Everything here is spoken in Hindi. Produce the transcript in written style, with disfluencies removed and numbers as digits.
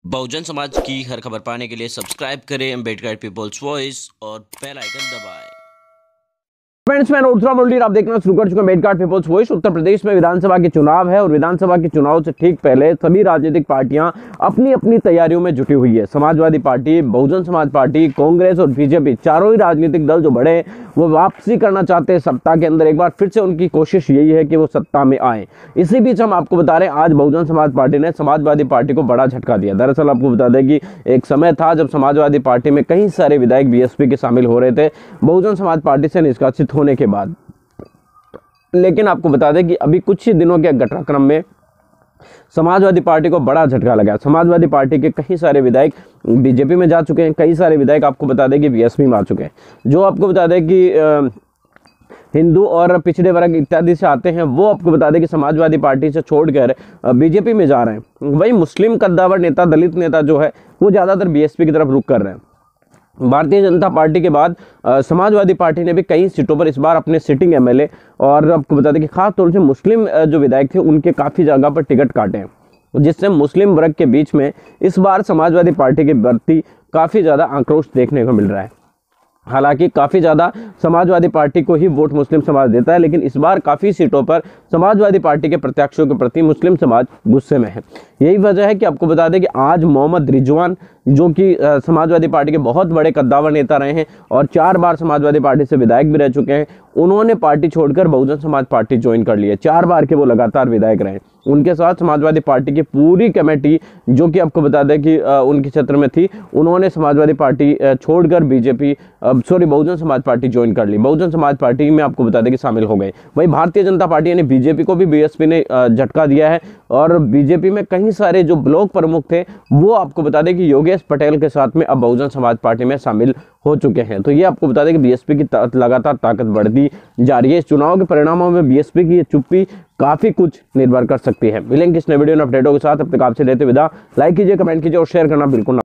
बहुजन समाज की हर खबर पाने के लिए सब्सक्राइब करें अम्बेडकर पीपल्स वॉइस और बेल आइकन दबाएं। फ्रेंड्स, मैं मुरली आप देखना शुरू कर चुके हैं अम्बेडकर पीपल्स वॉइस। उत्तर प्रदेश में विधानसभा के चुनाव है और विधानसभा के चुनाव से ठीक पहले सभी राजनीतिक पार्टियां अपनी अपनी तैयारियों में जुटी हुई है। समाजवादी पार्टी, बहुजन समाज पार्टी, कांग्रेस और बीजेपी चारों ही राजनीतिक दल जो बड़े वो वापसी करना चाहते हैं सत्ता के अंदर। एक बार फिर से उनकी कोशिश यही है कि वो सत्ता में आए। इसी बीच हम आपको बता रहे हैं, आज बहुजन समाज पार्टी ने समाजवादी पार्टी को बड़ा झटका दिया। दरअसल आपको बता दें कि एक समय था जब समाजवादी पार्टी में कई सारे विधायक बीएसपी के शामिल हो रहे थे बहुजन समाज पार्टी से निष्कासित होने के बाद। लेकिन आपको बता दें कि अभी कुछ ही दिनों के घटनाक्रम में समाजवादी पार्टी को बड़ा झटका लगा। समाजवादी पार्टी के कई सारे विधायक बीजेपी में जा चुके हैं, कई सारे विधायक आपको बता दें कि बीएसपी में आ चुके हैं। जो आपको बता दें कि हिंदू और पिछड़े वर्ग इत्यादि से आते हैं, वो आपको बता दें कि समाजवादी पार्टी से छोड़कर बीजेपी में जा रहे हैं। वही मुस्लिम कद्दावर नेता, दलित नेता जो है वो ज़्यादातर बीएसपी की तरफ रुख कर रहे हैं। भारतीय जनता पार्टी के बाद समाजवादी पार्टी ने भी कई सीटों पर इस बार अपने सिटिंग एमएलए और आपको बता दें कि खास तौर से मुस्लिम जो विधायक थे उनके काफ़ी जगह पर टिकट काटे हैं, जिससे मुस्लिम वर्ग के बीच में इस बार समाजवादी पार्टी के प्रति काफ़ी ज़्यादा आक्रोश देखने को मिल रहा है। हालांकि काफ़ी ज़्यादा समाजवादी पार्टी को ही वोट मुस्लिम समाज देता है, लेकिन इस बार काफ़ी सीटों पर समाजवादी पार्टी के प्रत्याशियों के प्रति मुस्लिम समाज गुस्से में है। यही वजह है कि आपको बता दें कि आज मोहम्मद रिजवान, जो कि समाजवादी पार्टी के बहुत बड़े कद्दावर नेता रहे हैं और 4 बार समाजवादी पार्टी से विधायक भी रह चुके हैं, उन्होंने पार्टी छोड़कर बहुजन समाज पार्टी ज्वाइन कर ली है। 4 बार के वो लगातार विधायक रहे। उनके साथ समाजवादी पार्टी की पूरी कमेटी, जो कि आपको बता दें कि उनके क्षेत्र में थी, उन्होंने समाजवादी पार्टी छोड़कर बहुजन समाज पार्टी ज्वाइन कर ली। बहुजन समाज पार्टी में आपको बता दें कि शामिल हो गए। वही भारतीय जनता पार्टी यानी बीजेपी को भी बीएसपी ने झटका दिया है और बीजेपी में कई सारे जो ब्लॉक प्रमुख थे वो आपको बता दें कि योगेश पटेल के साथ में अब बहुजन समाज पार्टी में शामिल हो चुके हैं। तो ये आपको बता दें कि बीएसपी की लगातार ताकत बढ़ती जा रही है। इस चुनाव के परिणामों में बीएसपी की ये चुप्पी काफी कुछ निर्भर कर सकती है। मिलेंगे इस नए वीडियो में अपडेटों के साथ। अब तक आपसे लेते विदा। लाइक कीजिए, कमेंट कीजिए और शेयर करना बिल्कुल ना